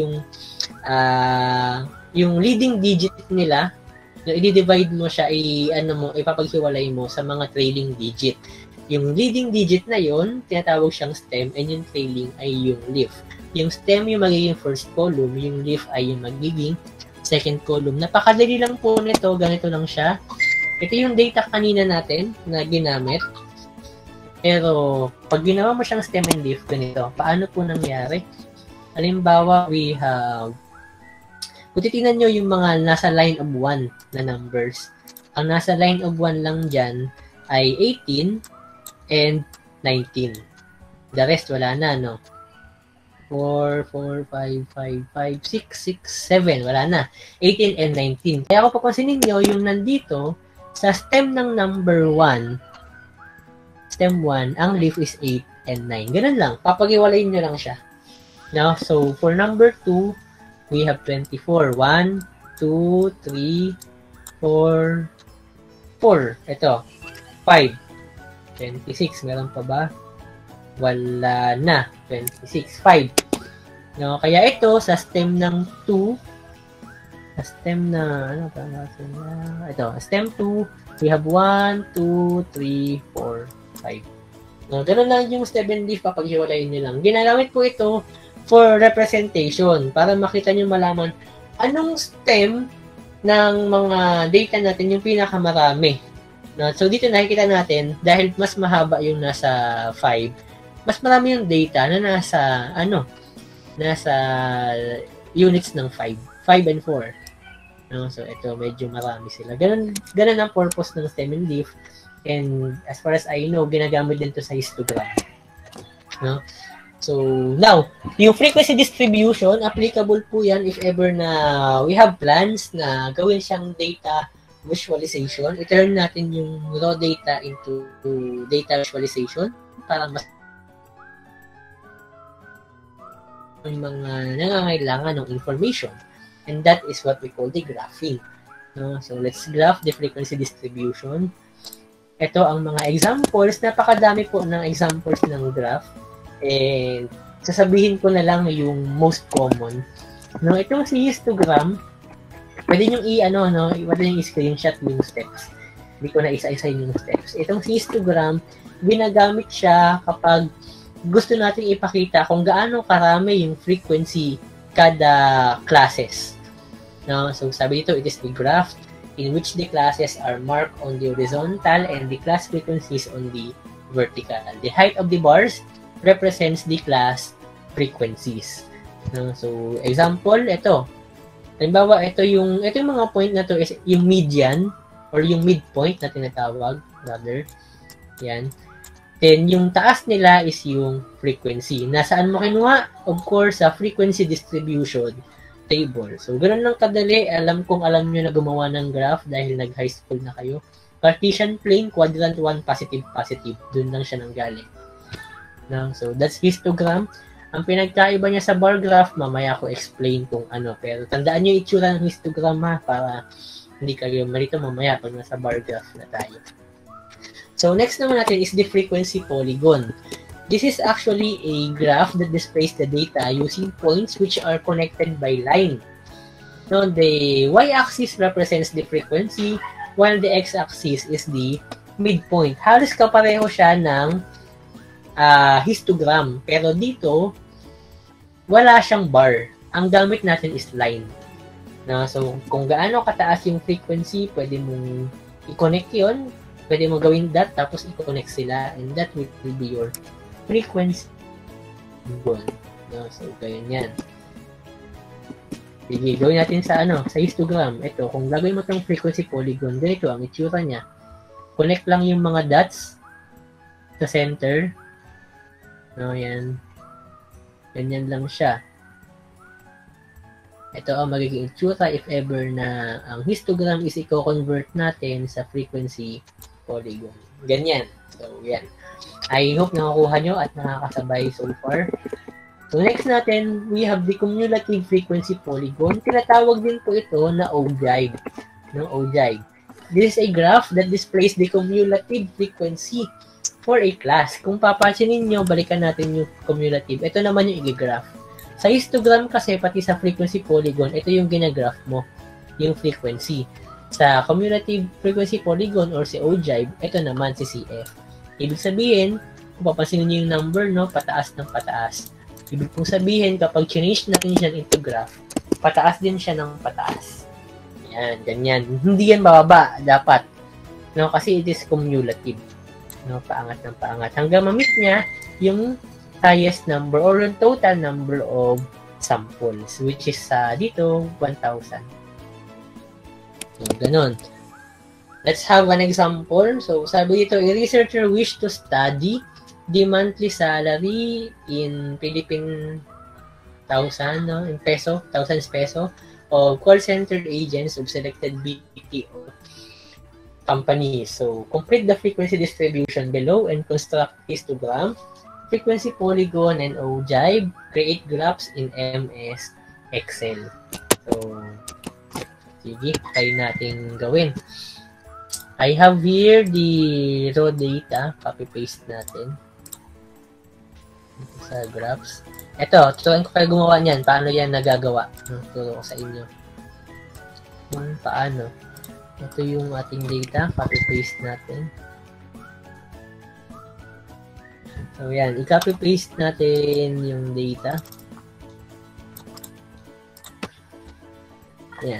yung leading digit nila, i-divide mo siya, ipapaghiwalay mo sa mga trailing digit. Yung leading digit na yon, tinatawag siyang stem, and yung trailing ay yung leaf. Yung stem yung magiging first column, yung leaf ay yung magiging second column. Napakadali lang po nito, ganito lang siya. Ito yung data kanina natin na ginamit. Pero, pag ginawa mo siyang stem and leaf, ganito, paano po nangyari? Halimbawa, we have, kung titignan nyo yung mga nasa line of 1 na numbers, ang nasa line of 1 lang dyan ay 18 and 19. The rest, wala na, no? 4, 5, 6, 7, wala na. 18 and 19. Kaya kung papansinin nyo, yung nandito, sa stem ng number 1, stem 1, ang leaf is 8 and 9. Ganun lang. Papagiwalayin nyo lang siya. Now, so, for number 2, we have 24. 1, 2, 3, 4, 4. Ito. 5. 26. Meron pa ba? Wala na. 26. 5. No, kaya ito, sa stem ng 2, sa stem na, ito, stem 2, we have 1, 2, 3, 4, 5. No, ganun lang yung stem and leaf, papaghiwalayin nyo lang. Ginagamit po ito for representation, para makita nyo malaman anong stem ng mga data natin yung pinakamarami. No, so dito nakikita natin, dahil mas mahaba yung nasa 5, mas marami yung data na nasa, nasa units ng 5 and 4. No, so ito, medyo marami sila. Ganun ang purpose ng stem and leaf. And as far as I know, ginagamit din to sa histogram. No? So, now, yung frequency distribution, applicable po yan if ever na we have plans na gawin siyang data visualization. I-turn natin yung raw data into data visualization para mas yung mga nangangailangan ng information. And that is what we call the graphing. No? So, let's graph the frequency distribution. Ito ang mga examples. Napakadami po ng examples ng graph. And sasabihin ko na lang yung most common. No, itong si histogram, pwede nyo pwede nyo i-screenshot yung steps. Hindi ko na isa-isa yung steps. Itong si histogram, ginagamit siya kapag gusto natin ipakita kung gaano karami yung frequency kada classes. No, so sabi dito, it is the graph in which the classes are marked on the horizontal and the class frequencies on the vertical. The height of the bars represents the class frequencies. No? So, example, ito. Halimbawa, ito yung mga point na to is yung median or yung midpoint na tinatawag, rather. Yan. Then, yung taas nila is yung frequency. Nasaan mo kinuha? Of course, sa frequency distribution table. So, ganoon lang kadali. Alam nyo na gumawa ng graph dahil nag-high school na kayo. Cartesian plane, quadrant 1, positive, positive. Doon lang siya nanggaling. No? So, that's histogram. Ang pinagkaiba niya sa bar graph, mamaya ko explain kung ano. Pero tandaan nyo itsura ng histogram ha, para hindi kayo marito mamaya pag nasa bar graph na tayo. So, next naman natin is the frequency polygon. This is actually a graph that displays the data using points which are connected by line. No, the y-axis represents the frequency, while the x-axis is the midpoint. Halos kapareho siya ng histogram. Pero dito, wala siyang bar. Ang gamit natin is line. No? So, kung gaano kataas yung frequency, pwede mong i-connect yun. Pwede mong gawin that, tapos i-connect sila. And that will be your frequency polygon. No? So, ganyan yan. Sige, gawin natin sa sa histogram. Ito, kung lagay mo itong frequency polygon, ganito ang itsura niya. Connect lang yung mga dots sa center. No, yan. Ganyan lang siya. Ito ang magiging itsura if ever na ang histogram is i-convert natin sa frequency polygon. Ganyan. So, yan. I hope nakakuha nyo at nakakasabay so far. So, next natin, we have the cumulative frequency polygon. Tinatawag din po ito na ogive. No, ogive. This is a graph that displays the cumulative frequency for a class. Kung papansinin nyo, balikan natin yung cumulative. Ito naman yung i-graph. Sa histogram kasi, pati sa frequency polygon, ito yung ginagraph mo, yung frequency. Sa cumulative frequency polygon or si ogive, ito naman si CF. Ibig sabihin, kung papansinin nyo yung number, no, pataas ng pataas. Ibig pong sabihin, kapag change natin siya into graph, pataas din siya ng pataas. Yan, ganyan. Hindi yan bababa, dapat. No, kasi it is cumulative. No, paangat ng paangat. Hanggang ma-meet niya yung highest number or yung total number of samples, which is dito, 1,000. So, ganun. Let's have an example. So, sabi dito, a researcher wish to study the monthly salary in Philippine 1,000, no, in peso, 1,000 peso, of call center agents of selected BPO companies. So, complete the frequency distribution below and construct histogram, frequency polygon, and ogive. Create graphs in MS Excel. So, sige, try natin gawin. I have here the raw data. Copy-paste natin sa graphs. Ito, tuturuan ko kayo gumawa niyan. Paano yan nagagawa? Turo ko sa inyo. Kung paano. Ito yung ating data. Copy-paste natin. So, yan. I-copy-paste natin yung data. Yan.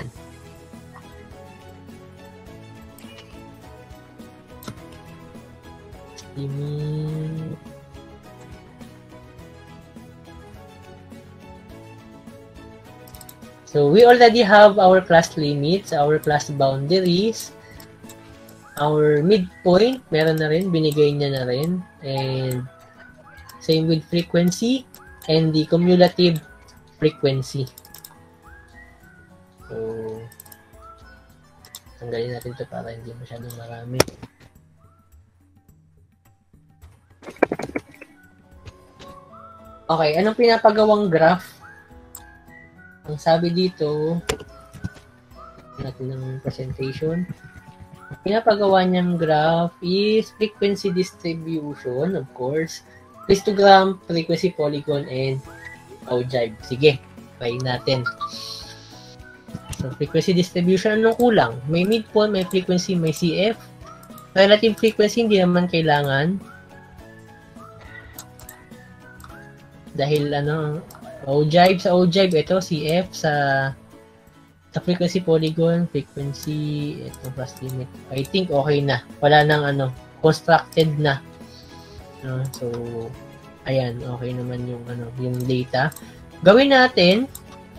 So, we already have our class limits, our class boundaries, our midpoint, meron na rin, binigay niya na rin. And Same with frequency and the cumulative frequency. So, tanggalin natin ito para hindi masyadong marami. Okay, anong pinapagawang graph? Ang sabi dito, natin ng presentation. Ang pinapagawa niyang graph is frequency distribution, of course, histogram, frequency polygon, and ogive. Sige, try natin. So, frequency distribution, anong kulang? May midpoint, may frequency, may CF. Relative frequency, hindi naman kailangan. Dahil, ogive sa ogive, ito, CF sa frequency polygon, frequency, ito, plus limit. I think okay na. Wala nang, constructed na. So, ayan, okay naman yung data. Gawin natin,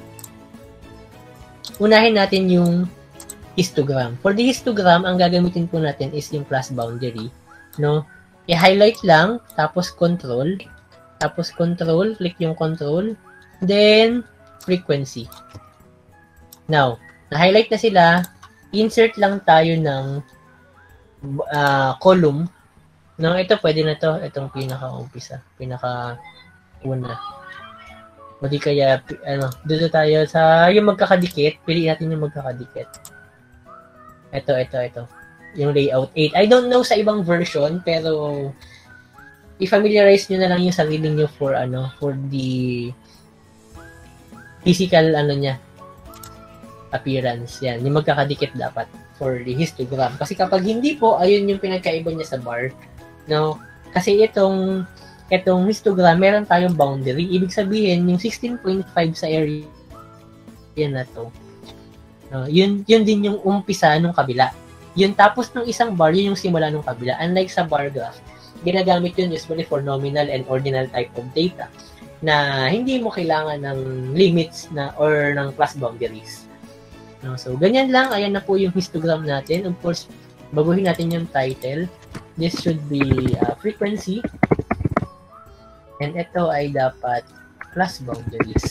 unahin natin yung histogram. For the histogram, ang gagamitin po natin is yung class boundary. No? I-highlight lang, tapos control, click yung control, then frequency. Now, na-highlight na sila, insert lang tayo ng column. No, ito pwede na to, itong pinaka-umpisa, pinaka-una. O di kaya, dito tayo sa yung magkakadikit. Piliin natin yung magkakadikit. Ito. Yung layout 8. I don't know sa ibang version, pero i-familiarize nyo na lang yung sarili nyo for the physical, niya, appearance. Yan, yung magkakadikit dapat for the histogram. Kasi kapag hindi po, ayun yung pinagkaiba niya sa bar. No? Kasi itong histogram, meron tayong boundary. Ibig sabihin, yung 16.5 sa area na to, yun din yung umpisa nung kabila. Yun tapos ng isang bar, yun yung simula nung kabila. Unlike sa bar graph, ginagamit yun usually for nominal and ordinal type of data na hindi mo kailangan ng limits or ng class boundaries. So, ganyan lang. Ayan na po yung histogram natin. Of course, baguhin natin yung title. This should be frequency. And ito ay dapat class boundaries.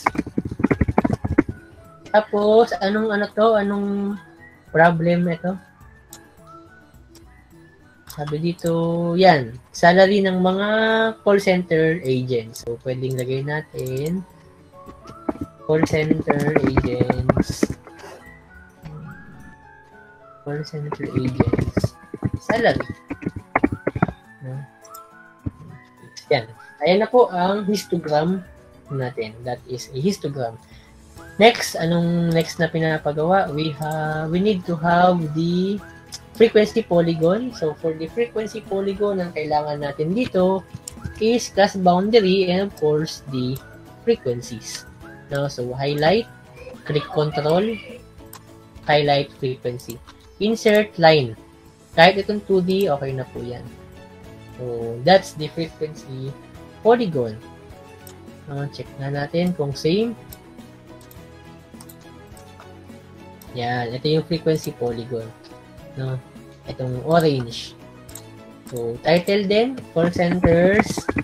Tapos, anong problem ito? Sabi dito, yan, salary ng mga call center agents. So, pwedeng lagay natin call center agents. Call center agents. Salary. Yan. Ayan na po ang histogram natin. That is a histogram. Next, anong next na pinapagawa? We need to have the frequency polygon. So, for the frequency polygon, ang kailangan natin dito is class boundary and of course, the frequencies. No? So, highlight, click control, highlight frequency. Insert line. Kahit itong 2D, okay na po yan. So, that's the frequency polygon. Check na natin kung same. Yan, ito yung frequency polygon. No? Itong orange. So, title din, call centers,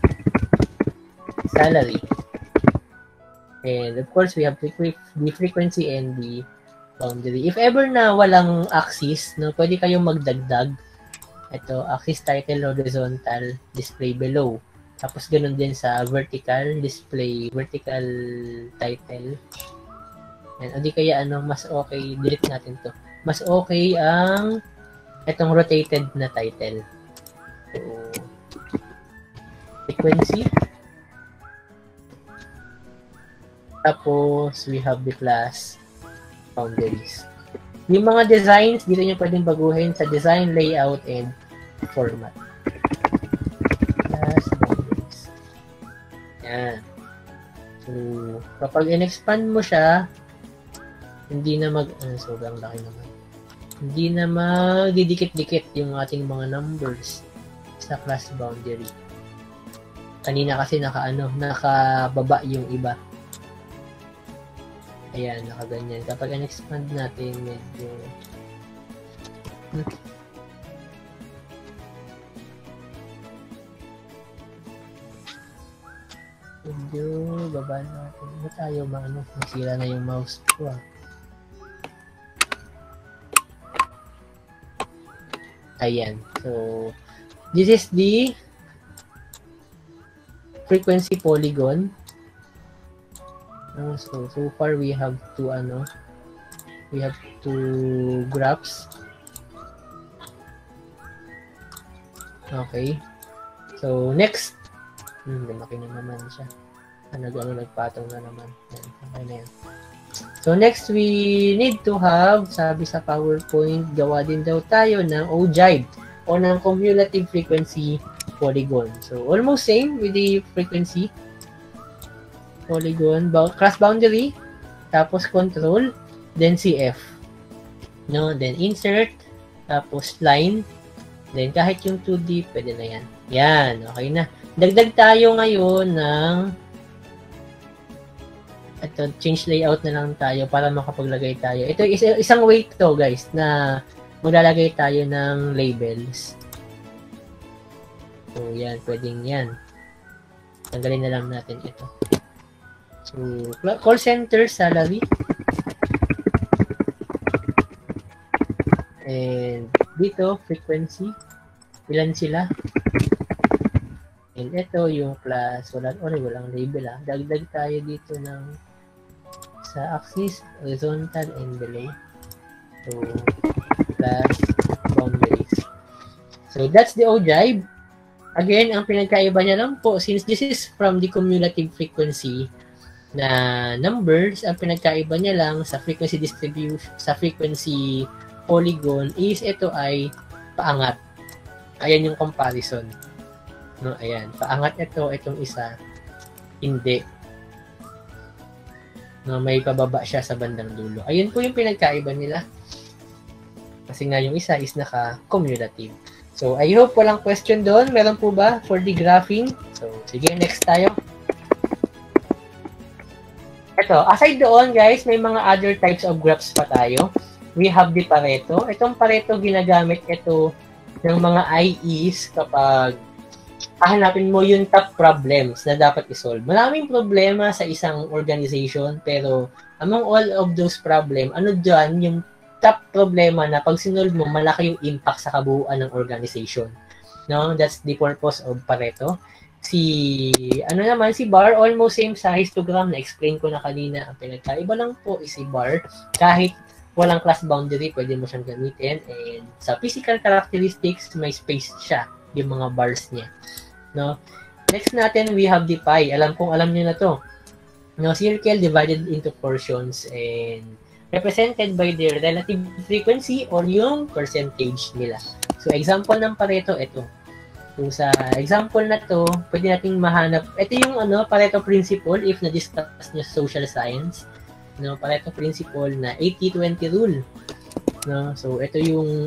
salary. And of course, we have the frequency and the boundary. If ever na walang axis, no, pwede kayong magdagdag. Ito, axis, title, horizontal, display below. Tapos, ganun din sa vertical, display, vertical title. And, o di kaya, mas okay, delete natin to. Mas okay ang itong rotated na title. So, frequency. Tapos, we have the class boundaries. Yung mga designs, dito nyo pwedeng baguhin sa design, layout, and format. Class boundaries. Yan. So, kapag in-expand mo siya, hindi na sobrang laki naman. Hindi na magdidikit-dikit yung ating mga numbers sa class boundary. Kanina kasi nakababa yung iba. Ayan, nakaganyan. Kapag in-expand natin, medyo Medyo baba natin. Ano tayo masira na yung mouse ko Ayan. So, this is the frequency polygon. So far we have two graphs. Okay. So, next. Lumaki na naman siya. Nagpatong na naman. Yan. Okay na yan. So, next we need to have, sabi sa PowerPoint, gawa din daw tayo ng ogive o ng cumulative frequency polygon. So, almost same with the frequency polygon, cross boundary, tapos control, then CF. No? Then insert, tapos line, then kahit yung 2D, pwede na yan. Yan, okay na. Dagdag tayo ngayon ng change layout na lang tayo para makapaglagay tayo. Ito isang way to guys na maglalagay tayo ng labels. So yan, pwedeng yan. Tanggalin na lang natin ito. So call center salary. And dito frequency. Ilan sila? And ito yung class, walang label Dagdag tayo dito ng sa axis, horizontal and delay. So, class boundaries. So, that's the ogive. Again, ang pinagkaiba niya lang po, since this is from the cumulative frequency na numbers, ang pinagkaiba niya lang sa frequency distribution, sa frequency polygon is ito ay paangat. Ayan yung comparison. No, ayan. Paangat itong isa. Hindi. No, may pababa siya sa bandang dulo. Ayun po yung pinagkaiba nila. Kasi nga yung isa is naka-cumulative. So, I hope walang question doon. Meron po ba for the graphing? So, sige, next tayo. Ito, aside doon, guys, may mga other types of graphs pa tayo. We have the Pareto. Itong Pareto, ginagamit ito ng mga IEs kapag hahanapin mo yung top problems na dapat isolve. Maraming problema sa isang organization, pero among all of those problem, ano dyan yung top problema na pag sinolve mo, malaki yung impact sa kabuuan ng organization. No? That's the purpose of Pareto. Si bar, almost same sa histogram na explain ko na kanina. Ang pinagkaiba lang po is si bar, kahit walang class boundary, pwede mo siyang gamitin. And sa physical characteristics, may space siya, yung mga bars niya. No? Next natin, we have the pie. Alam niyo na to. No, circle divided into portions and represented by their relative frequency or yung percentage nila. So, example ng Pareto, ito. So, sa example na to, pwede nating mahanap. Ito yung Pareto principle if na-discuss nyo social science. No, Pareto principle na 80-20 rule. No, so, ito yung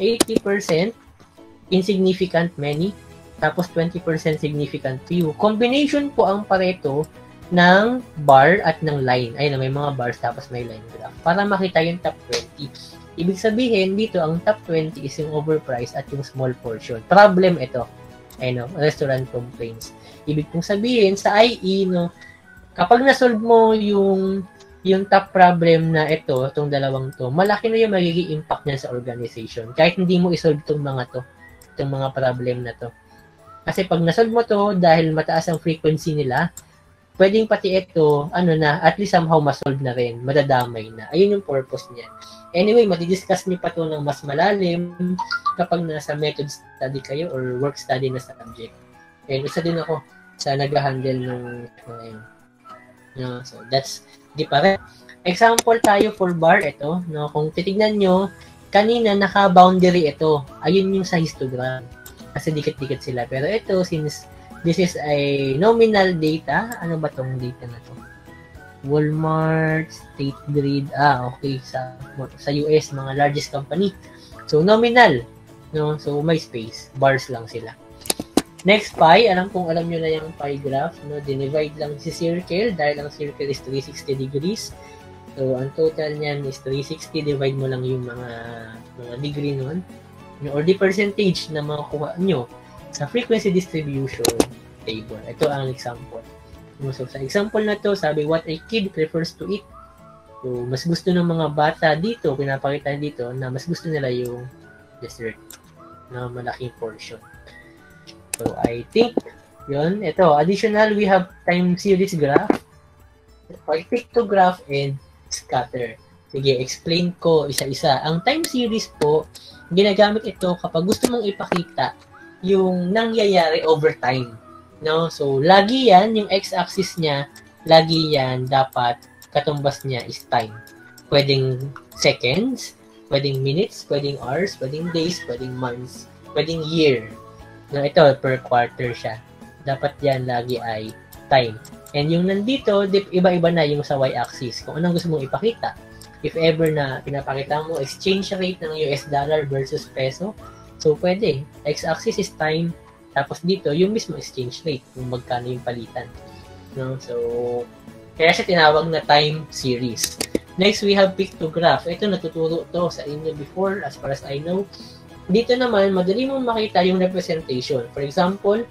80% insignificant many, tapos 20% significant few. Combination po ang Pareto ng bar at ng line. Ayun, may mga bars tapos may line graph. Para makita yung top 20. Ibig sabihin, dito ang top 20 is yung overprice at yung small portion. Problem ito. Ayun, restaurant complaints. Ibig kong sabihin, sa IE, kapag nasolve mo yung top problem na ito, itong dalawang to, malaki na yung magiging impact niya sa organization. Kahit hindi mo isolve itong mga problem na to. Kasi pag nasolve mo to, dahil mataas ang frequency nila, pwedeng pati ito, at least somehow masolve na rin, madadamay na. Ayun yung purpose niya. Anyway, matidiscuss niyo pa to ng mas malalim kapag nasa method study kayo or work study na subject. And isa din ako sa nag-handle ng ngayon. No, so that's di pa rin. Example tayo for bar ito, no, kung titignan nyo, kanina naka-boundary ito. Ayun yung sa histogram. Kasi dikit-dikit sila. Pero ito, since this is a nominal data, ano ba tong data na to? Walmart, State Grid, okay, sa US, mga largest company. So, nominal. No? So, may space. Bars lang sila. Next, pie. Alam nyo na yung pie graph. No? Dinivide lang si circle dahil ang circle is 360 degrees. So, ang total niyan is 360. Divide mo lang yung mga degree nun. Or the percentage na makuha nyo sa frequency distribution table. Ito ang example. So, sa example na to, sabi, what a kid prefers to eat. So, mas gusto ng mga bata dito, pinapakita dito, na mas gusto nila yung dessert na malaking portion. So, I think, yun. Ito, additional, we have time series graph, or pictograph, and scatter. Sige, explain ko isa-isa. Ang time series po, ginagamit ito kapag gusto mong ipakita yung nangyayari over time. No? So, lagi yan, yung x-axis niya, lagi yan, dapat katumbas niya is time. Pwedeng seconds, pwedeng minutes, pwedeng hours, pwedeng days, pwedeng months, pwedeng year. No, ito, per quarter siya. Dapat yan lagi ay time. And yung nandito, iba-iba na yung sa y-axis. Kung anong gusto mong ipakita. If ever na pinapakita mo exchange rate ng US dollar versus peso, so pwede. X-axis is time, tapos dito, yung mismo exchange rate, kung magkano yung palitan. No? So, kaya siya tinawag na time series. Next, we have pictograph. Ito, natuturo to sa inyo before, as far as I know. Dito naman, madali mong makita yung representation. For example,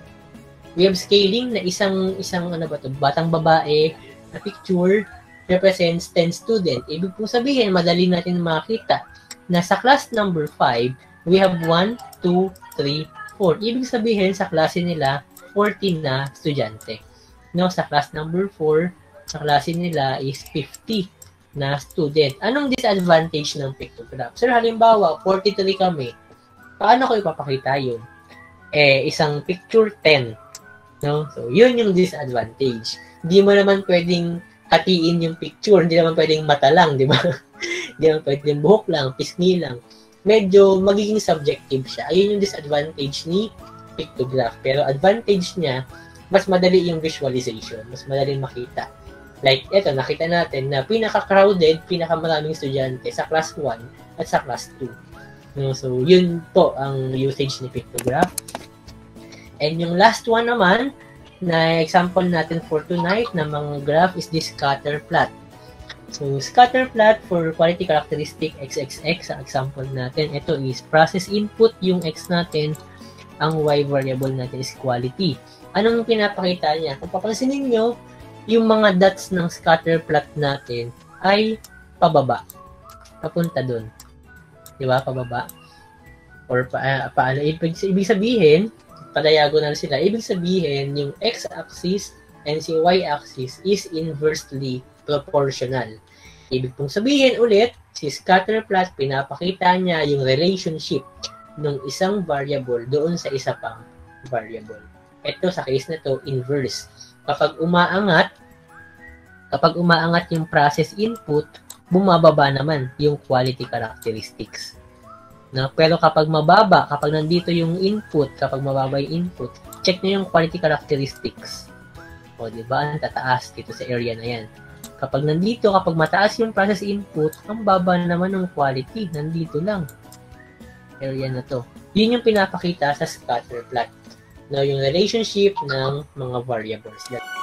we have scaling na isang ano ba to, batang babae na picture represents 10 student. Ibig pong sabihin, madali natin makita na sa class number 5, we have 1, 2, 3, 4. Ibig sabihin, sa klase nila, 14 na estudyante. No, sa class number 4, sa klase nila is 50 na student. Anong disadvantage ng pictograph? Sir, halimbawa, 43 kami. Paano ko ipapakita yun? Isang picture 10. No? So, yun yung disadvantage. Hindi mo naman pwedeng hatiin yung picture. Hindi naman pwedeng mata lang, di ba? Hindi naman pwedeng buhok lang, pisngi lang. Medyo magiging subjective siya. Ayun yung disadvantage ni pictograph. Pero advantage niya, mas madali yung visualization. Mas madali makita. Like, eto, nakita natin na pinaka-crowded, pinaka-maraming estudyante sa class 1 at sa class 2. No? So, yun po ang usage ni pictograph. And yung last one naman, na example natin for tonight na mga graph is this scatter plot. So, scatter plot for quality characteristic XXX, sa example natin, ito is process input yung X natin, ang Y variable natin is quality. Anong pinapakita niya? Kung papansinin nyo, yung mga dots ng scatter plot natin ay pababa. Papunta dun. Diba? Pababa. Or paano? Ibig sabihin, pa-diagonal sila. Ibig sabihin, yung x-axis and si y-axis is inversely proportional. Ibig pong sabihin ulit, si scatter plot, pinapakita niya yung relationship ng isang variable doon sa isa pang variable. Ito, sa case na to, inverse. Kapag umaangat yung process input, bumababa naman yung quality characteristics. No? Pero kapag mababa, kapag nandito yung input, kapag mababa yung input, check nyo yung quality characteristics. O, diba? Ang tataas dito sa area na yan. Kapag mataas yung process input, ang baba naman ng quality. Nandito lang. Area na to. Yun yung pinapakita sa scatter plot. Now, yung relationship ng mga variables.